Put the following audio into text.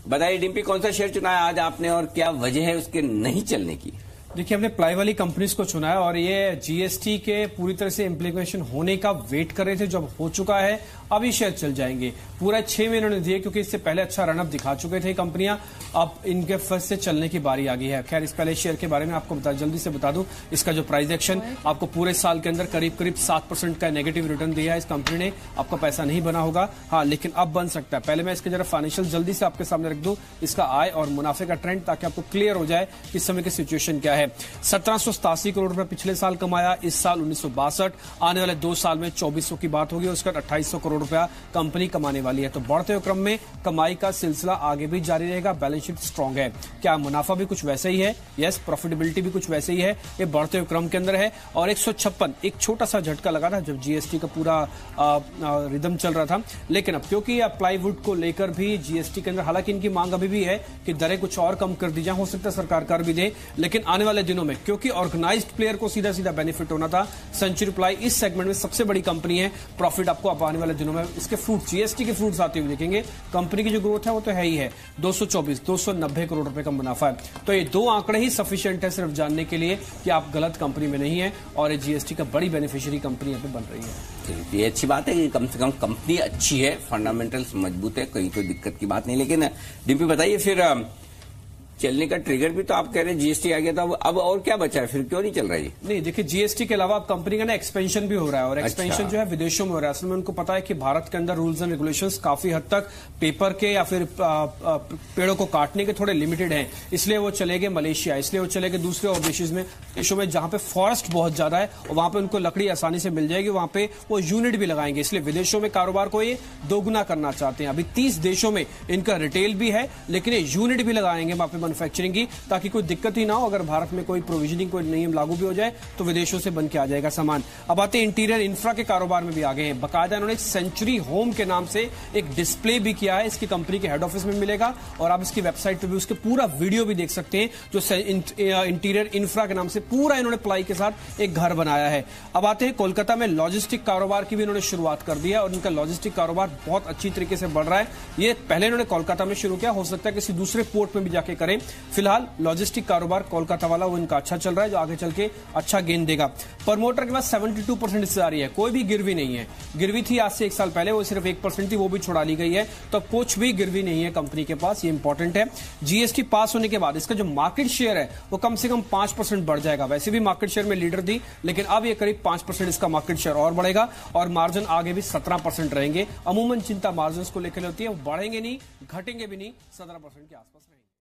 बताइए डिम्पी, कौन सा शेयर चुना है आज आपने और क्या वजह है उसके नहीं चलने की? देखिए, हमने प्लाई वाली कंपनीज को चुना है और ये जीएसटी के पूरी तरह से इम्प्लीमेंटेशन होने का वेट कर रहे थे, जो अब हो चुका है। अब ये शेयर चल जाएंगे। पूरा 6 महीनों ने दिए क्योंकि इससे पहले अच्छा रनअप दिखा चुके थे कंपनियां। अब इनके फर्स्ट से चलने की बारी आ गई है। खैर, इस पहले शेयर के बारे में आपको जल्दी से बता दूं, इसका जो प्राइस एक्शन आपको पूरे साल के अंदर करीब 7% का नेगेटिव रिटर्न दिया है इस कंपनी ने। आपका पैसा नहीं बना होगा, हाँ, लेकिन अब बन सकता है। पहले मैं इसके जरा फाइनेंशियल जल्दी से आपके सामने रख दूं, इसका आय और मुनाफे का ट्रेंड, ताकि आपको क्लियर हो जाए कि इस समय की सिचुएशन क्या है। 1787 करोड़ रुपए पिछले साल कमाया, इस साल 1962। आने वाले 2 साल में 2400 की बात होगी, उसका 2800 करोड़ रुपया कंपनी कमाने वाली है। तो बढ़ते हुए क्रम में कमाई का सिलसिला आगे भी जारी रहेगा। बैलेंस शीट स्ट्रांग है। क्या मुनाफा भी कुछ वैसे ही है? यस, प्रॉफिटेबिलिटी भी कुछ वैसे ही है। ये बढ़ते हुए क्रम के अंदर है। और 156 एक छोटा सा झटका लगा था जब जीएसटी का पूरा रिदम चल रहा था, लेकिन अब क्योंकि प्लाईवुड को लेकर भी जीएसटी के अंदर, हालांकि इनकी मांग अभी भी है कि दरें कुछ और कम कर दी जाए, हो सकता है सरकार कर भी दे, लेकिन आने वाले दिनों में क्योंकि ऑर्गेनाइज्ड प्लेयर को सीधा सीधा बेनिफिट होना था। सेंचुरी प्लाई इस सेगमेंट में सबसे बड़ी कंपनी है। प्रॉफिट आपको अब आने वाले दिनों में इसके फ्रूट, जीएसटी के फ्रूट्स आते हुए देखेंगे। कंपनी की जो ग्रोथ है वो तो है ही है। 290 करोड़ रुपए का मुनाफा है। तो ये 2 आंकड़े ही सफिशिएंट है सिर्फ जानने के लिए कि आप गलत कंपनी में नहीं है और ये जीएसटी का बड़ी बेनिफिशियरी कंपनी यहाँ पे बन रही है। ये अच्छी बात है कि कम से कम कंपनी अच्छी है, फंडामेंटल्स मजबूत है, कहीं कोई दिक्कत की बात नहीं। लेकिन डिम्पी बताइए, फिर चलने का ट्रिगर भी तो आप कह रहे हैं जीएसटी आ गया था, अब और क्या बचा है, फिर क्यों नहीं चल रहा है? नहीं, देखिए, जीएसटी के अलावा अब कंपनी का ना एक्सपेंशन भी हो रहा है और एक्सपेंशन जो है विदेशों में हो रहा है। असल में उनको पता है कि भारत के अंदर रूल्स एंड रेगुलेशंस काफी हद तक पेपर के या फिर पेड़ों को काटने के थोड़े लिमिटेड हैं, इसलिए वो चले गए मलेशिया, इसलिए वो चले गए दूसरे और देशों में जहां पे फॉरेस्ट बहुत ज्यादा है और वहां पे उनको लकड़ी आसानी से मिल जाएगी, वहां पे वो यूनिट भी लगाएंगे। इसलिए विदेशों में कारोबार को ये दोगुना करना चाहते हैं। अभी 30 देशों में इनका रिटेल भी है, लेकिन ये यूनिट भी लगाएंगे वहां पे मैन्युफैक्चरिंग की, ताकि कोई दिक्कत ही ना हो। अगर भारत में कोई प्रोविजनिंग, कोई नियम लागू भी हो जाए तो विदेशों से बन के आ जाएगा सामान। अब आते हैं इंटीरियर इंफ्रा के कारोबार में भी आ गए हैं। बकायदा इन्होंने सेंचुरी होम के नाम से एक डिस्प्ले भी किया है, इसकी कंपनी के हेड ऑफिस में मिलेगा और आप इसकी वेबसाइट पे भी उसके पूरा वीडियो भी देख सकते हैं, जो इंटीरियर इंफ्रा के नाम से पूरा इन्होंने प्लाई के साथ एक घर बनाया है। अब आते हैं कोलकाता में लॉजिस्टिक कारोबार की भी इन्होंने शुरुआत कर दी है और इनका लॉजिस्टिक कारोबार बहुत अच्छी तरीके से बढ़ रहा है। ये पहले इन्होंने कोलकाता में शुरू किया, हो सकता है किसी दूसरे पोर्ट में भी जाके करें। फिलहाल लॉजिस्टिक कारोबार कोलकाता वाला वो इनका अच्छा चल रहा है, जो आगे चल के अच्छा गेन देगा। प्रमोटर के पास 72% हिस्सेदारी है, कोई भी गिरवी नहीं है। गिरवी थी आज से 1 साल पहले, वो सिर्फ 1% थी, वो भी छुड़ा ली गई है। तो कुछ भी गिरवी नहीं है कंपनी के पास, ये इंपॉर्टेंट है। जीएसटी पास होने के बाद इसका जो मार्केट शेयर है वो कम से कम 5% बढ़ जाएगा। वैसे भी मार्केट शेयर में लीडर थी, लेकिन अब ये करीब 5% इसका मार्केट शेयर और बढ़ेगा और मार्जिन आगे भी 17% रहेंगे। अमूमन चिंता मार्जिन को लेकर होती है, वो बढ़ेंगे नहीं, घटेंगे भी नहीं, 17% के आसपास रहेंगे।